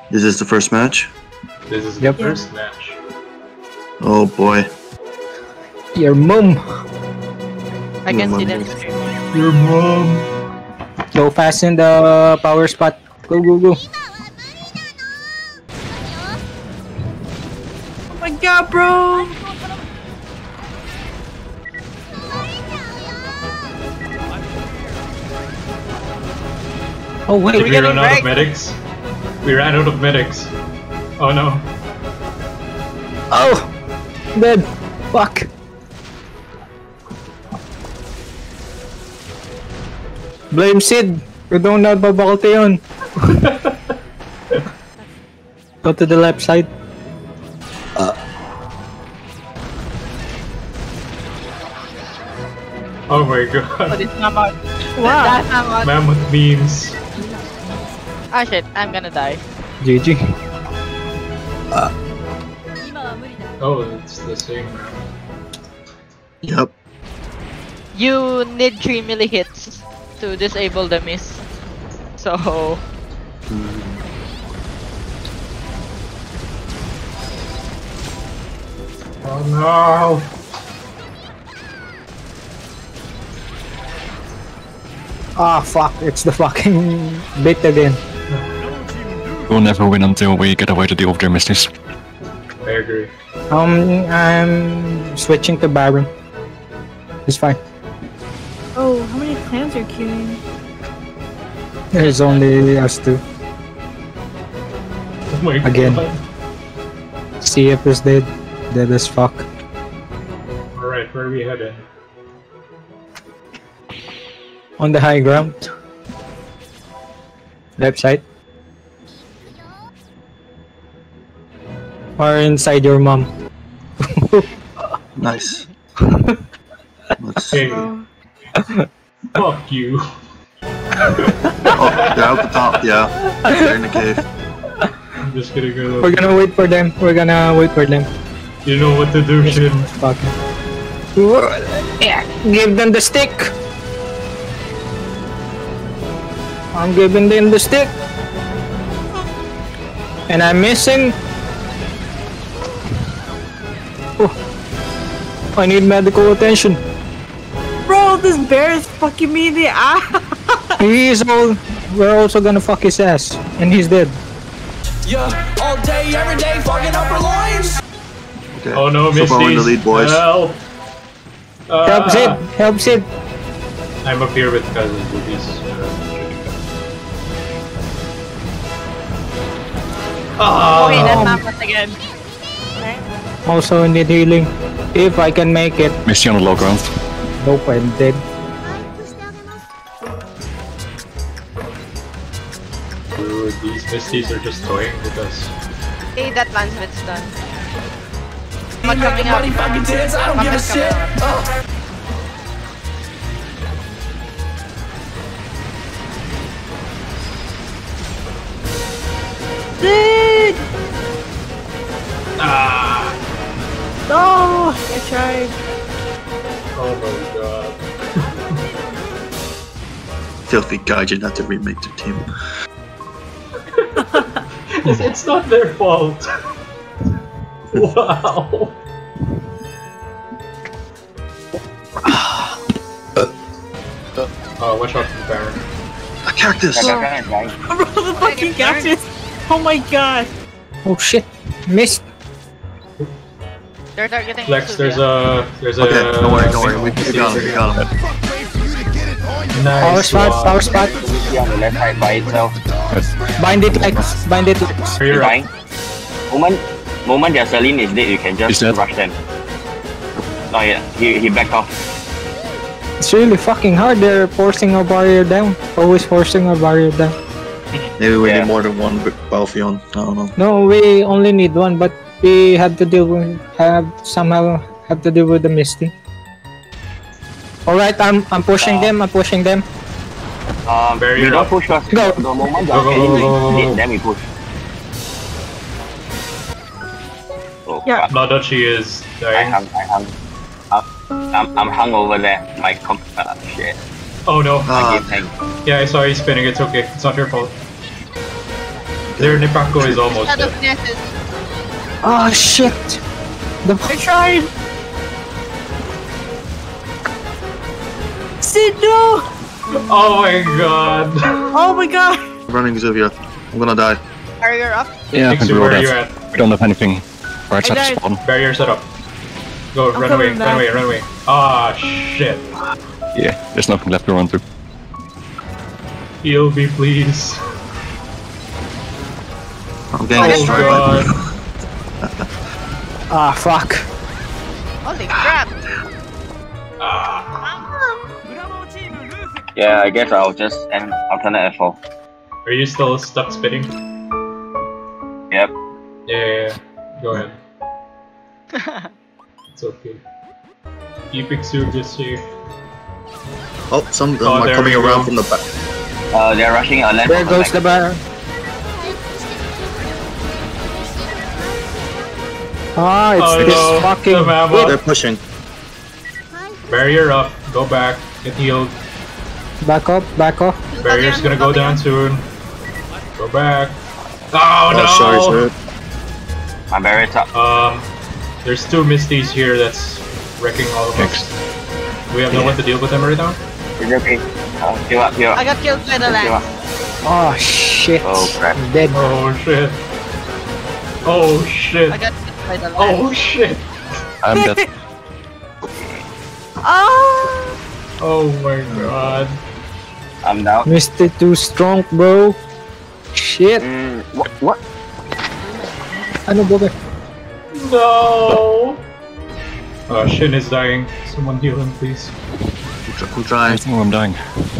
Is this the first match? This is the first match. Oh boy. Your mom. I can see them. Your mom. Go fast in the power spot. Go, go, go. Oh my god, bro! Oh wait, We ran out of medics. We ran out of medics. Oh no. Oh! Dead. Fuck. Blame Sid. We don't know babakulte yun. Go to the left side. Oh my Oh, god. this mammoth. Wow. That mammoth. Mammoth beams. Ah shit, I'm gonna die. GG. Oh, it's the same round. Yep. You need 3 milli hits to disable the miss. So Oh no. Ah fuck, it's the fucking bait again. We'll never win until we get away to deal with their mistakes. I agree. I'm switching to Baron. It's fine. Oh, how many clans are queuing? There's only us two. Oh my Again. god. CF is dead. Dead as fuck. Alright, where are we headed? On the high ground. Left side. Or inside your mom. Nice. Let's... Hey, Oh, fuck you. Oh, they're out the top. Yeah, they're in the cave. I'm just gonna go. We're gonna wait for them. We're gonna wait for them. You know what to do, Shin. Fuck. Yeah, give them the stick. I'm giving them the stick. And I'm missing. Oh. I need medical attention. bro, this bear is fucking me in the eye. We're also gonna fuck his ass. And he's dead. Yeah, all day, every day, fucking upper lines. Okay. Oh no, So far we're in the Misty. lead, boys. Help! Help Sid! Help Sid! I'm up here with cousins with these. okay, that Oh, mammoth again. Also need healing. If I can make it. Misty on the low ground. Nope, I'm dead. dude, these Misties are just toying with us. Okay, that Lancewit's done. Not coming up. Everybody fucking dance, I don't give a shit. Dude! Ah! No! I tried. Oh my god. Filthy Gaijin had to remake their team. It's not their fault. Wow. Watch out for the Baron. A cactus! Bro, the fucking cactus! Oh my god! Oh shit! Missed! They're targeting Flex, Exuvia. there's Okay, a... don't worry, we got him, we got him. Nice. Power spot, one. power spot! On the left side by itself. Bind it Lex, bind it Lex. Are you right? Moment their Celine is dead, you can He's just dead. rush them. Not yet, he backed off. It's really fucking hard, they're forcing our barrier down. Always forcing our barrier down. Maybe we Yeah. need more than one Balfion. I don't know. No, we only need one, but we have to deal with, somehow have to deal with the Misty. Alright, I'm pushing them, I'm pushing them. Barrier We don't up. push first. Go. The moment Go, go, go, go, go, go. then we push. Oh, Yeah. fuck. No, that she is I dying. hung. I'm hung over there. My shit. Oh no. My Ah, game hang. Yeah, I saw you spinning. It's okay. It's not your fault. Their Nipako is almost Shadow dead. finesses. Oh shit! I tried! Sid, no! Oh my god. Oh my god! I'm running Xuvia. I'm gonna die. Barrier up. Yeah, I think Nixon, we're all where are you dead. at? We don't have anything right side died. of spawn. Barrier set up. Go, I'm run away, coming run away, back. run away. Ah, shit. Yeah, there's nothing left to run through. Heal me, please. I'm getting Oh destroyed. god. Ah fuck! Holy crap. Yeah, I guess I'll just end alternate F4. Are you still stuck spinning? Yep. Yeah. Go ahead. It's okay. Keep Xuvia safe. Oh, some of them Oh, are there coming we around go. from the back. They're rushing a land. There goes the Baron. Ah, it's Oh this no, fucking. the Mama. They're pushing. Barrier up, go back, get healed. Back up, back off. Barrier's gonna go down soon. Go back. Oh no! Sorry, sir. My barrier top. There's two Misties here that's wrecking all of us. We have no one to deal with them right now? Is it okay? Heal up, heal I up. got killed by the Heal up. lance. Oh shit! Oh, crap. I'm dead. Oh shit. Oh shit. I got killed by the lance. Oh shit. I'm dead. Oh my god. I'm down. Mr. Too strong, bro. Shit. What? Ano ba ba? No! Shin is dying. Someone heal him, please. I'm I trying. think I'm dying.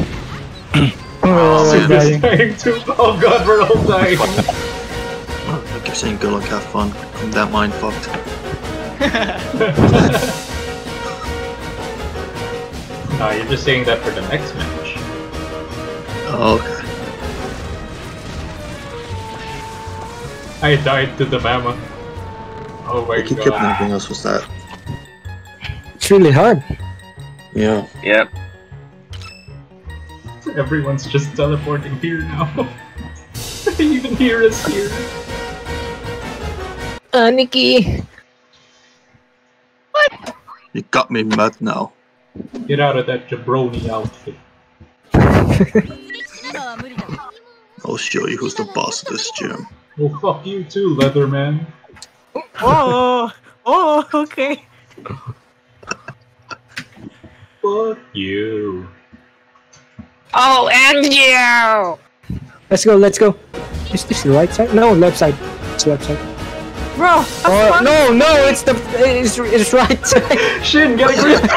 Oh, Shin dying. is dying too. Oh god, we're all dying. I keep saying good luck, have fun. I'm that mind fucked. No, you're just saying that for the next match. Oh, okay. I died to the Mama. Oh my I keep god. kidnapping us, what's that? It's really hard. Yeah. Yep. Everyone's just teleporting here now. Even here is here. Nikki. You got me mad now. Get out of that jabroni outfit. I'll show you who's the boss of this gym. Well, fuck you too, Leatherman. Oh, oh, okay. Fuck you. Oh, and you! Let's go, let's go. Is this the right side? No, left side. It's left side. Bro, Oh, no, no, it's right side. Shin, get a grip!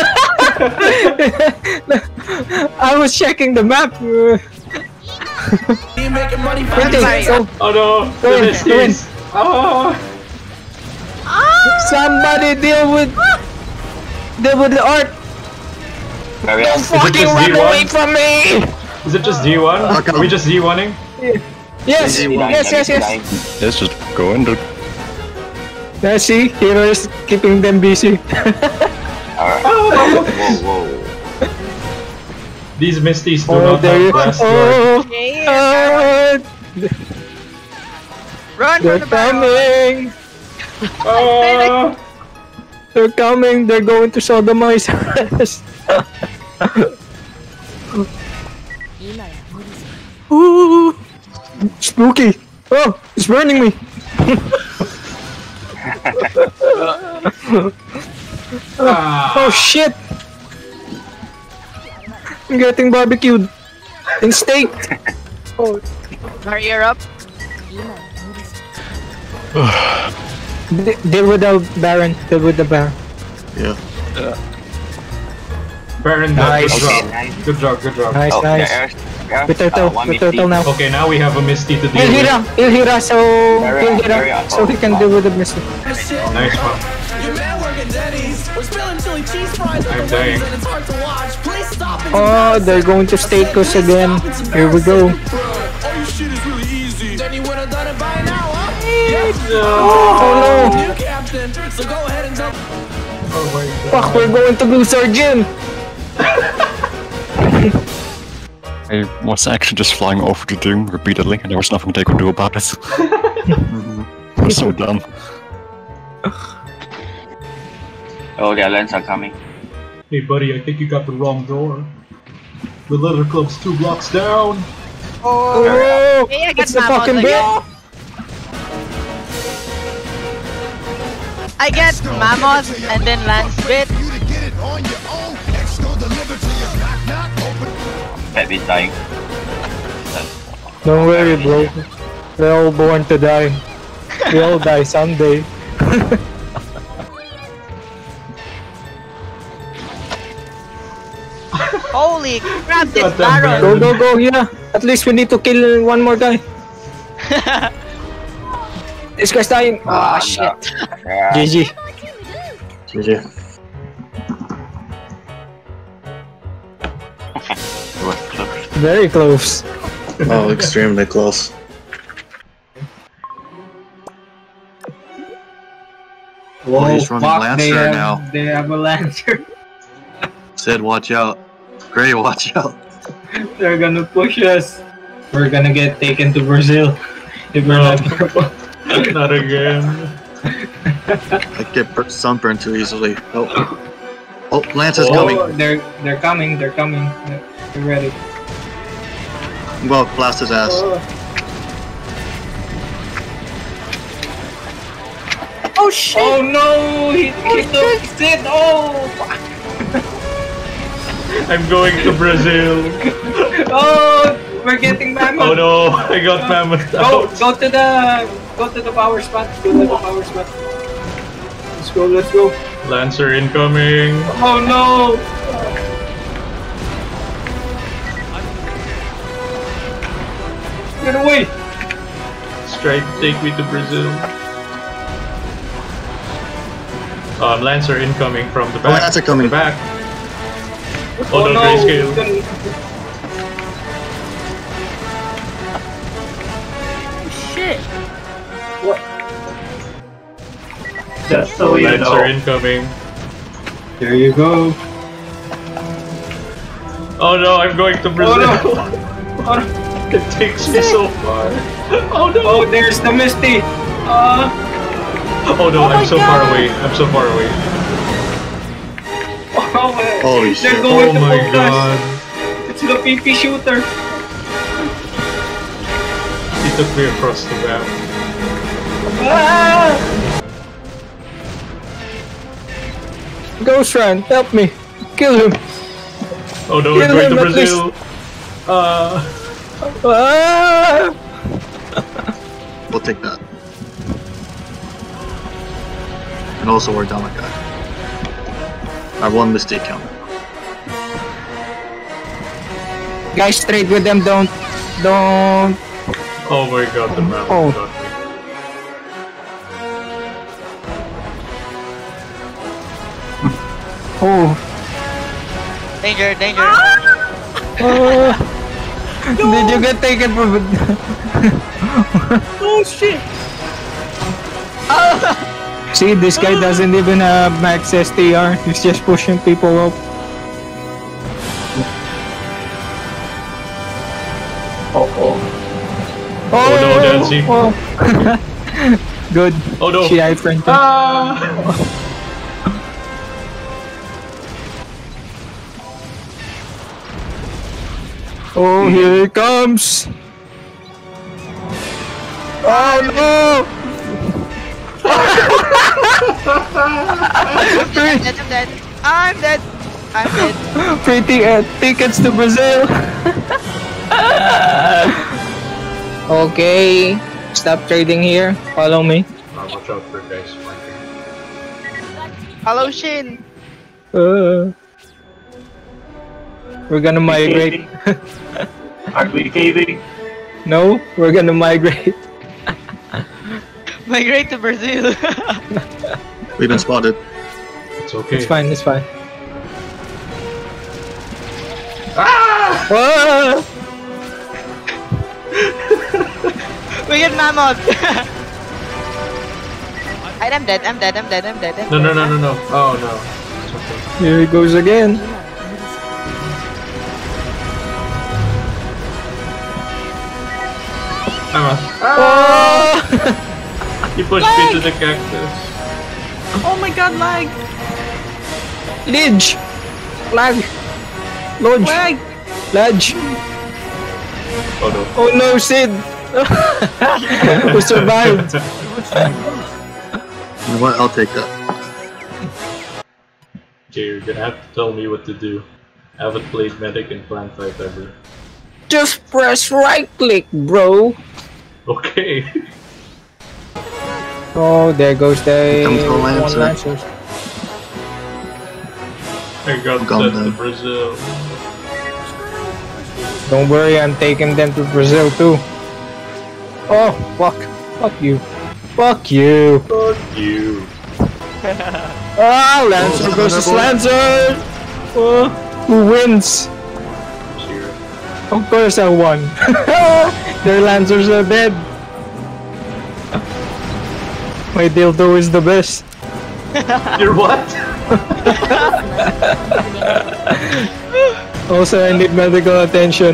I was checking the map. You making money for Quentin, go. Oh no, Go in, the Misties! Ah! Somebody deal with the art. Barrier Don't up. fucking just run D1? away from me. Is it just D1? Okay. Are we just D1ing? Yes, Easy one. yes, yes, yes. Let's just go in, dude. Now see, Hero is keeping them busy. Alright. Oh! Whoa, whoa. These Misties do Oh, not there have you blast oh, guard. Run they're for the barrel. coming. Ah! They're coming. They're going to sodomize us. Ooh, spooky. Oh, it's burning me. Ah! Oh shit. I'm getting barbecued. In steak. Oh, Barrier up. deal with the Baron. Deal with the Baron. Yeah. Baron, Nice. good job. Okay, nice. Good job, good job. Nice, Oh, nice. there's With turtle. one With Misty. turtle now. Okay, now we have a Misty to deal He'll Hira. with. He'll Hira. So Very he'll up, very Hira. up. So he can deal with the Mystic. Nice one. Your man work at Denny's. We're spilling chili cheese fries on I'm the dying. wings and it's hard to watch. Please stop it. Oh, they're going to stake us again. Here we go. Oh, your shit is really easy. Then you would have done it by now, huh? Oh no. New captain. So go ahead and tell. Oh my god. Fuck, we're going to lose our gym. I was actually just flying over the Doom repeatedly, and there was nothing they could do about it. It was so dumb. Oh, the Alliance are coming. Hey buddy, I think you got the wrong door. The Leather Club's 2 blocks down. Oh, Hey, I got it's the Mammoth fucking again. bell. I get Mammoth and then Lance Bit. Pet is dying. Don't worry, bro. We're all born to die. We all die someday. Holy crap, this Goddamn Baron! Go, go, go, yeah. At least we need to kill one more guy. This guy's dying. Ah, shit. Yeah. GG. GG. It was close. Very close. Oh, extremely close. Oh, he's running Lancer now. They have a Lancer. Sid, watch out. Gray, watch out. They're gonna push us. We're gonna get taken to Brazil. If we're not careful. Not again. I get sunburned too easily. Oh, oh, Lance is coming. They're coming. They're coming. They're ready. Well, blast his ass. Oh shit! Oh no! He took Sid! Oh! I'm going to Brazil. Oh! We're getting Mammoth! Oh no, I got Mammoth out. Go to the power spot. Go to the power spot. Let's go, let's go. Lancer incoming. Oh no! Get away! Try to take me to Brazil. Lancer incoming from the back. Oh, Lancer coming. The back. Oh no, Grayscale. Shit. Just so you Lancer know. incoming. There you go. Oh no, I'm going to Brazil. Oh no. It takes me so far. Oh no. Oh, there's the Misty. Oh no, I'm so far away. I'm so far away. Oh, Holy they're shit. going Oh to my focus. god. It's the PP shooter. He took me across the map. Ah! Ghost Run, help me. Kill him. Oh no, Kill I'm going him to at Brazil. Ah! We'll take that. And also we're down a guy. I have one mistake count. Guys, trade with them. Don't. Oh my god, the map Oh. got me. Oh. Danger, danger. Did you get taken for? Oh shit. See, this guy doesn't even have max STR. He's just pushing people up. Oh no, Nancy. Oh. Good. Oh no. She friend. Oh, here it comes. Oh no! I'm dead, I'm dead. I'm dead. I'm dead. Free tickets to Brazil. Okay, stop trading here. Follow me. Watch out for guys flanking. Hello, Shin. We're gonna migrate. Aren't we caving? No, we're gonna migrate. Migrate to Brazil. We've been spotted. It's okay. It's fine, it's fine. Ah! We get Mammoth. I'm dead, I'm dead, I'm dead, I'm dead. No. Oh no. It's okay. Here he goes again. You pushed me to the cactus. Oh my god, lag! Lidge! Lag! Lodge! Lag! Ledge! Oh no. Oh no, Sid! We survived! You know what? I'll take that. Okay, you're gonna have to tell me what to do. I haven't played Medic in Plan 5 ever. Just press right click, bro! Okay. Oh, there goes the Comes the one Lancer. Lancers. I got Gone sent to then. Brazil. Don't worry, I'm taking them to Brazil too. Oh, fuck. Fuck you. Fuck you. Fuck you. Ah, Lancer Oh, versus boy. Lancer! Oh, who wins? Cheer. Of course I won. Their Lancers are dead. My dildo is the best. You're what? Also, I need medical attention.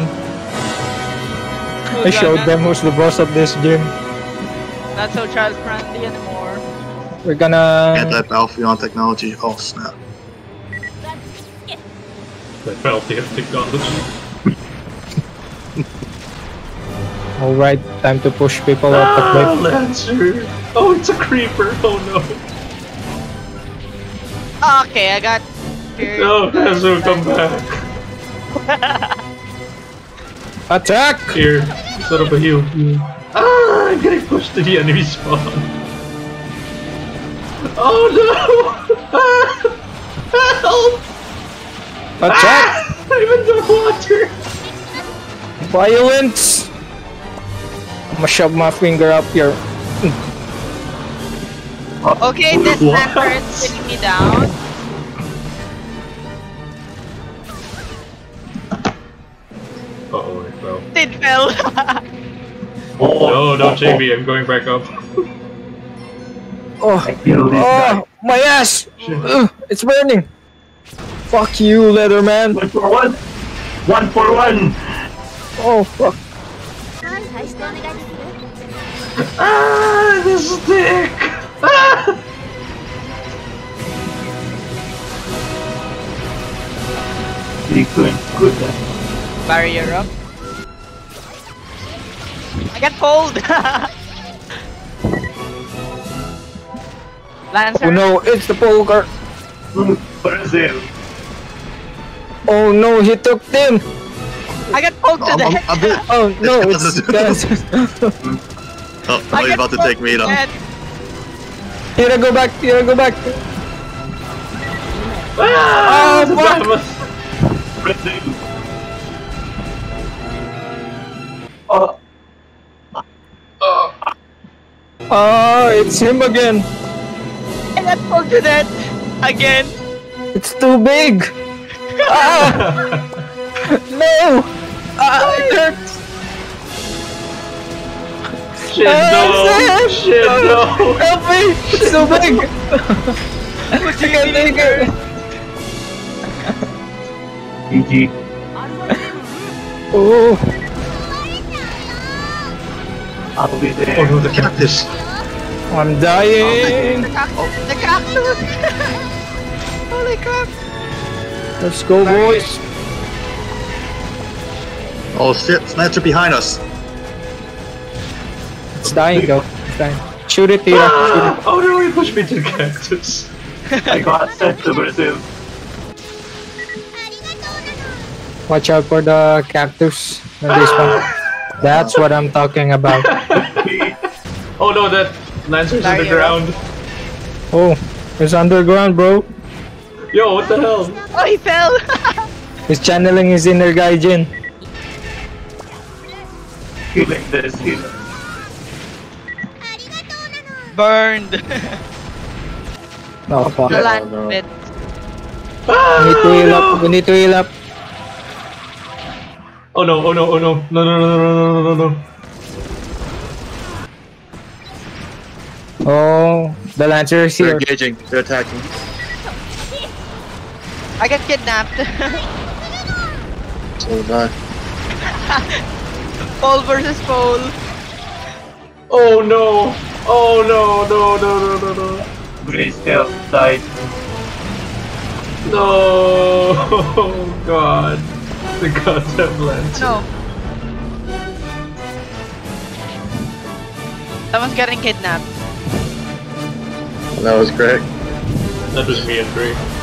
I showed them who's the boss of this gym. Not so child friendly anymore. We're gonna... Anti-battlefield on technology. Oh snap. I felt the technology. Alright, time to push people off the cliff. Lancer! Oh, it's a creeper! Oh no! Okay, I got here. No, Kazu, come back! Attack! Here, set up a heal. Ah, I'm getting pushed to the enemy spawn. Oh no! Help! Attack! Ah, I'm in the water! Violence! I'm gonna shove my finger up here. Okay, this What? Lancer is sitting me down. Uh-oh, I fell. It fell. No, don't shake me, I'm going back up. Oh, oh, my ass! Ugh, it's burning! Fuck you, Leatherman! 1 for 1! 1 for 1! Oh, fuck. Ah, this stick! Ah! Good. Barrier up. I got cold. Lancer. Oh no, it's the poker! Brazil. Oh no, he took Tim! I got poked to the head. Oh no, it's Gaz. Oh, now he's about to take me down. Tira, go back, Tira, go back! Ah, Oh, fuck! Brazil. Oh, Oh, it's him again! I got poked to the head again. It's too big! Ah! No! Ah, it hurts! Shit, no! Shit, no! Help me! It's so big! I can't take it! GG. Oh, I'll be there. Oh no, the Cactus. I'm dying! The cactus. Holy crap. Let's go, boys! Oh shit, Snatcher behind us. It's dying though. It's dying. Shoot it, Tira. Shoot Ah! Oh no, he pushed me to the cactus. I got sent to Brazil. it. Watch out for the cactus when they spawn. That's what I'm talking about. Oh no, that Lancer's Barrier underground. Oh, it's underground, bro. Yo, what the hell? Oh, he fell. He's channeling his inner Gaijin. Killing this healer. Burned. Oh, fuck. The land bit. We need to heal up. We need to heal up. Oh no, oh no, oh no. No, no, no, no, no, no, no, no. Oh, the Lancer is They're here. engaging. They're attacking. I got kidnapped. So die. Pole versus pole. Oh no! Oh no! No! No! No! No! No! Please still died. No! Oh god! The goddamn lantern. No. Someone's getting kidnapped. That was great. That was me and Dre.